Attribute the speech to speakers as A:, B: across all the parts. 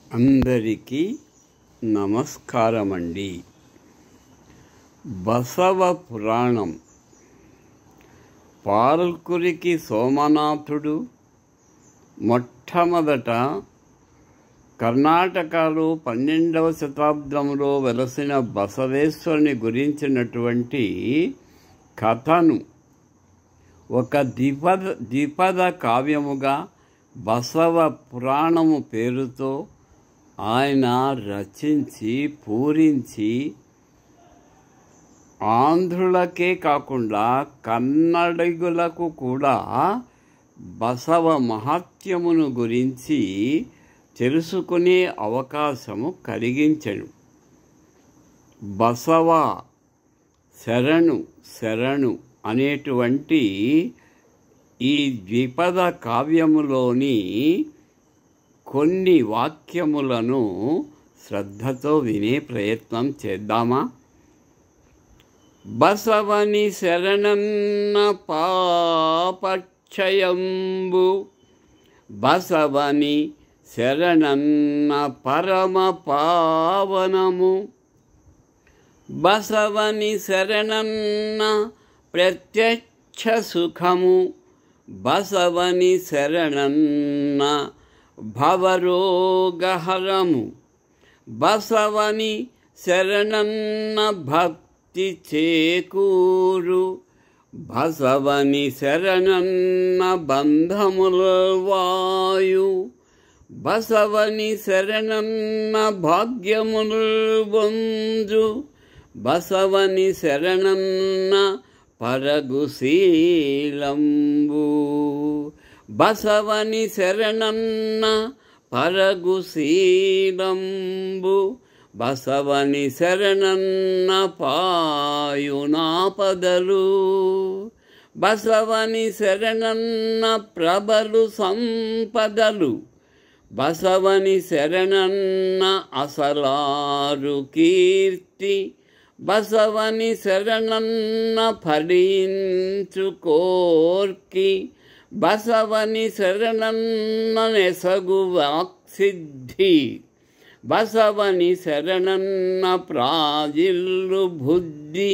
A: అందరికీ నమస్కారమండి. బసవ పురాణం. పాల్కురికి సోమనాథుడు మొట్టమొదట కర్ణాటకలో 12వ శతాబ్దంలో వెలసిన బసవేశ్వరుని గురించినటువంటి కథను ఒక ద్విపద కావ్యముగా బసవ పురాణము పేరుతో ఆయన రచించి పూరించి ఆంధ్రులకే కాకుండా కన్నడిగులకు కూడా బసవ మహాత్మ్యమును గురించి తెలుసుకునే అవకాశము కలిగించెను. బసవ శరణు శరణు అనేటువంటి ఈ ద్విపద కావ్యములోని కొన్ని వాక్యములను శ్రద్ధతో వినే ప్రయత్నం చేద్దామా? బసవని శరణన్న పాపక్షయంబు, బసవని శరణన్న పరమ పావనము, బసవని శరణన్న ప్రత్యక్ష సుఖము, బసవని శరణన్న భవరోగహరము, బసవని శరణన్న భక్తి చేకూరు, బసవని శరణన్న బంధముల వాయు, బసవని శరణన్న భాగ్యముల వంజు, బసవని శరణన్న పరగుశీలంబు, బసవని శరణన్న పరగుశీలంబు, బసవని శరణన్న పాయునాపదలు, బసవని శరణన్న ప్రబలు సంపదలు, బసవని శరణన్న అసలారు కీర్తి, బసవని శరణన్న ఫలించు కోర్కి, బసవని శరణన్న నెసగు వాక్సిద్ధి, బసవని శరణన్న ప్రాజిల్లు బుద్ధి,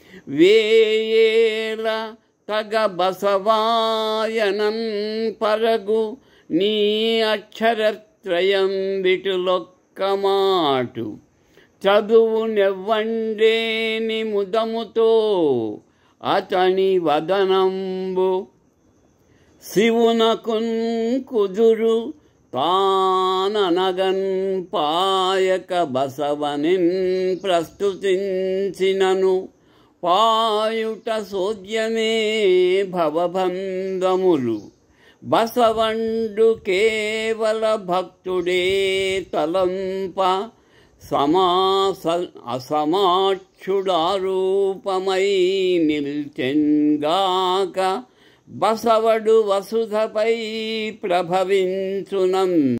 A: వేయేల తగ బసవాయనం పరగు నీ అక్షరత్రయం విటులొక్క మాటు, చదువు నెవ్వండేని ముదముతో అతని వదనంబు, శివునకున్ కుదురు తాననగన్ పాయక బసవనిన్ ప్రస్తుతించినను, పాయుట సోద్యమే భవబంధములు, బసవండు కేవల భక్తుడే తలంప, అసమాక్షుడారూపమై నిల్చెంగాక, బసవడు వసుధపై ప్రభవించునం.